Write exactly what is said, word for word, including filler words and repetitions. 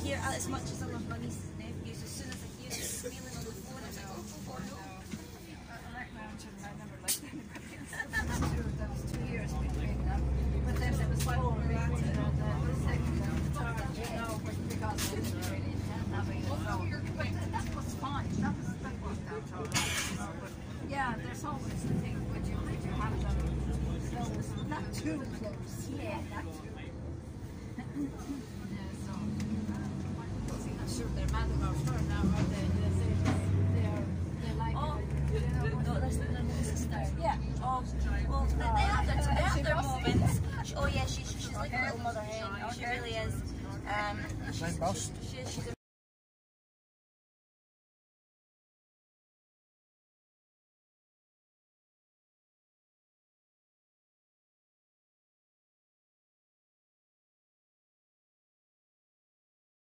hear as much as I love my nieces and nephews, as soon as I hear them squealing on the phone, I'm like, oh, oh, oh, no. I like my own children, I never liked anybody else. There was two years between them, but then there was four weeks, you know, the second and the third, you know, because they didn't really intend having it. So, but that was fine, that was, that worked out all right, you know, but yeah, there's always the thing, would you, would you have them close, not too close, yeah, not too yeah, so, I'm not sure they're mad about her now, are they? They say they are, they like Oh, it, you know, no, that's their little sister. yeah. Oh, well, they, they have their, they have their moments. She, oh yeah, she, she's like a little mother hen. She really is. Um, she's, Belfast. she, she's a